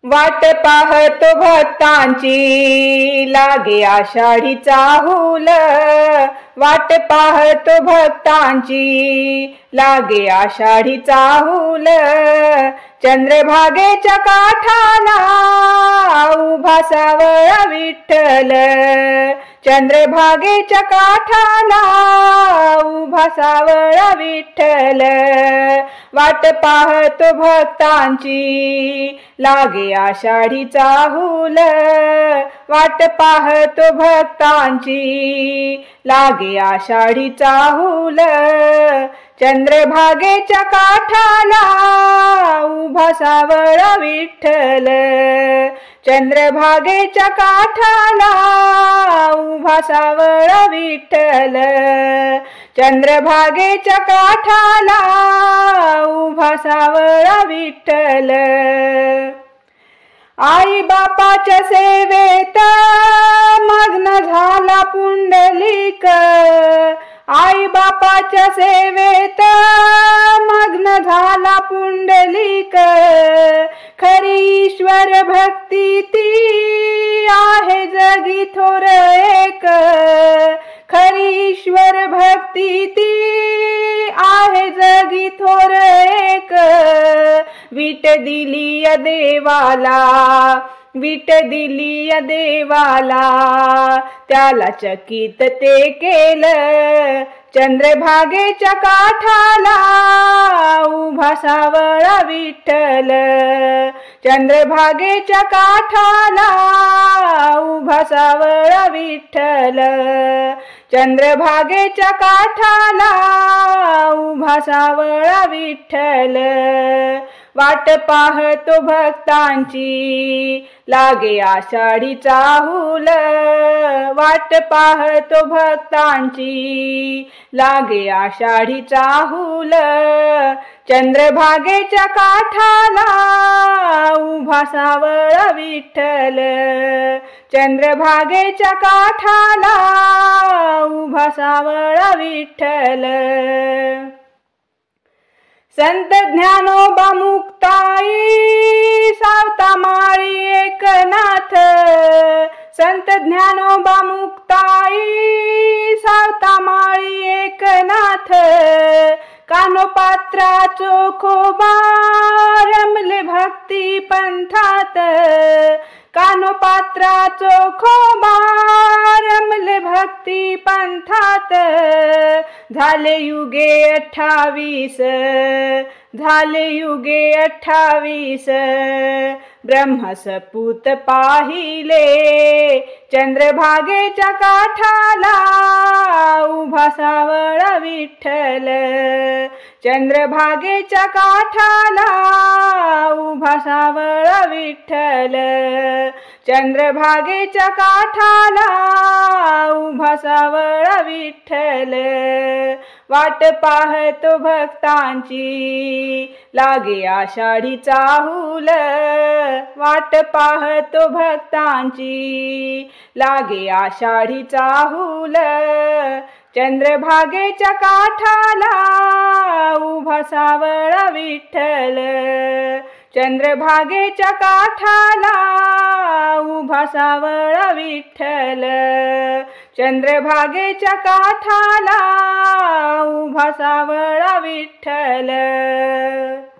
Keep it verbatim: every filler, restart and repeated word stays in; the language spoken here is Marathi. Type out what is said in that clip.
वाट पाहतो भक्तांची लागे आषाढी चाहूल। वाट पाहतो भक्तांची लागे आषाढी चाहूल। चंद्रभागेच्या काठाला उभा सावळा विठ्ठल। चंद्रभागेच्या काठाला उभा सावळा विठ्ठल। वाट पाहतो भक्तांची लागे आषाढी चाहूल। वाट पाहतो भक्तांची लागे आषाढी चाहूल। चंद्रभागेच्या काठाला उभा सावळा विठ्ठल। चंद्रभागेच्या काठाला उभा सावळा विठ्ठल। चंद्रभागेच्या काठाला उभा सावळा विठ्ठल। आई बापाच्या सेवेत मग्न झाला पुंडलिक। आई बापाच्या सेवेत मग्न झाला पुंडलिक। खरी ईश्वर भक्ती ती आहे जगी थोर एक। खरी ईश्वर भक्ती ती आहे जगी थोर एक। विट दिली या देवाला, विट दिली या देवाला, त्याला चकित ते केलं। चंद्रभागेच्या काठाला उभा सावळा विठ्ठल। चंद्रभागेच्या काठाला उभा सावळा विठ्ठल। चंद्रभागेच्या काठाला उभा सावळा विठ्ठल। वाट पाहतो भक्तांची लागे आषाढी चाहूल। वाट पाहतो भक्तांची लागे आषाढी चाहूल। चंद्रभागेच्या काठाला उभा सावळा विठ्ठल। चंद्रभागेच्या काठाला उभा सावळा विठ्ठल। संत ज्ञानोबा मुक्ताई सावता माळी एकनाथ। संत ज्ञानोबा मुक्ताई सावता माळी एकनाथ। कानोपात्रा चोखोबा रमले भक्ती पंथात। कानोपात्रा चोखोबा रमले भक्ती पंथात। झाले युगे अठ्ठावीस, झाले युगे अठ्ठावीस, ब्रह्मसपूत पाहिले। चंद्रभागेच्या काठाला उभा सावळा विठ्ठल। चंद्रभागेच्या काठाला उभा सावळा विठ्ठल। चंद्रभागेच्या काठाला उभा सावळा विठ्ठल। वाट पाहतो भक्तांची लागे आषाढी चाहूल। वाट पाहतो भक्तांची लागे आषाढी चाहूल। चंद्रभागेच्या काठाला उभा सावळा विठ्ठल। चंद्रभागेच्या काठाला उभा सावळा विठ्ठल। चंद्रभागेच्या काठाला उभा सावळा विठ्ठल।